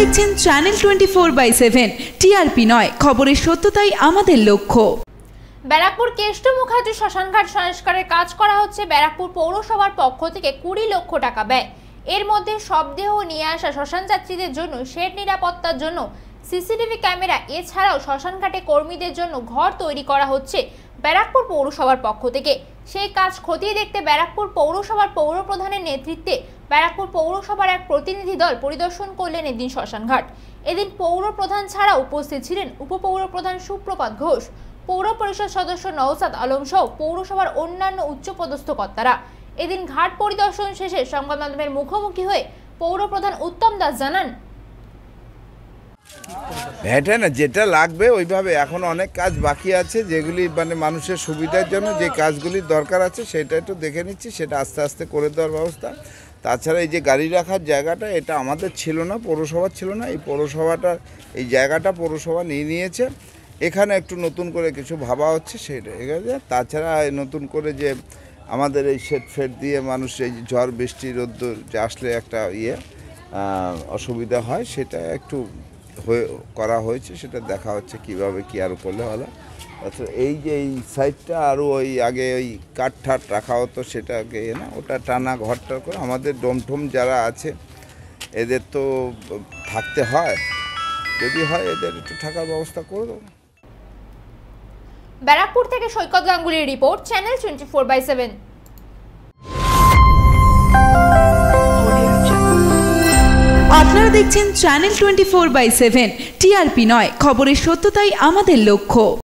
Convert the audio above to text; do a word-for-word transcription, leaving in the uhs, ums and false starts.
দেখছেন channel twenty four by seven. TRP নয়, খবরের সত্যতাই আমাদের লক্ষ্য। ব্যারাকপুর কেষ্ট মুখার্জি শ্মশানঘাট সংস্কারের কাজ করা হচ্ছে। ব্যারাকপুর পৌরসভার পক্ষ থেকে কুড়ি লক্ষ টাকা ব্যয়। এর মধ্যে শবদেহ নিয়ে আসা শ্মশান যাত্রীদের জন্য শেড নিরাপত্তার জন্য সিসিটিভি ক্যামেরা, এছাড়াও শ্মশানঘাটে কর্মীদের জন্য ঘর তৈরি করা হচ্ছে ব্যারাকপুর পৌরসভার পক্ষ থেকে। সেই কাজ খতিয়ে দেখতে ব্যারাকপুর পৌরসভার পৌর প্রধানের নেতৃত্বে ব্যারাকপুর পৌরসভার এক প্রতিনিধি দল পরিদর্শন করলেন এদিন শ্মশানঘাট। এদিন পৌর প্রধান ছাড়াও উপস্থিত ছিলেন উপপৌর প্রধান সুপ্রভাত ঘোষ, পৌর পরিষদ সদস্য নওসাদ আলম সহ পৌরসভার অন্যান্য উচ্চপদস্থ কর্তারা। এদিন ঘাট পরিদর্শন শেষে সংবাদ মাধ্যমের মুখোমুখি হয়ে পৌর প্রধান উত্তম দাস জানান, ভেটে না যেটা লাগবে ওইভাবে, এখন অনেক কাজ বাকি আছে যেগুলি মানে মানুষের সুবিধার জন্য যে কাজগুলির দরকার আছে সেটা একটু দেখে নিচ্ছি, সেটা আস্তে আস্তে করে দেওয়ার ব্যবস্থা। তাছাড়া এই যে গাড়ি রাখার জায়গাটা, এটা আমাদের ছিল না, পৌরসভার ছিল না, এই পৌরসভাটা এই জায়গাটা পৌরসভা নিয়ে নিয়েছে। এখানে একটু নতুন করে কিছু ভাবা হচ্ছে সেটা, ঠিক আছে। তাছাড়া নতুন করে যে আমাদের এই শেড ফেড দিয়ে মানুষ এই ঝড় বৃষ্টি রোদ্দুর যে আসলে একটা ইয়ে অসুবিধা হয়, সেটা একটু হয়ে করা হয়েছে, সেটা দেখা হচ্ছে কিভাবে কি আরও করলে ভালো। আচ্ছা, এই যে এই সাইডটা আরও ওই আগে ওই কাঠ ঠাট রাখা হতো, সেটাকে না ওটা টানা ঘরটা করে আমাদের ডোমঠোম যারা আছে এদের তো থাকতে হয়, যদি হয় এদের একটু থাকার ব্যবস্থা করে দেবো। ব্যারাকপুর থেকে সৈকত গাঙ্গুলির report, channel twenty four by seven. আপনারা দেখছেন channel twenty four by seven. TRP নয়, খবরের সত্যতাই আমাদের লক্ষ্য।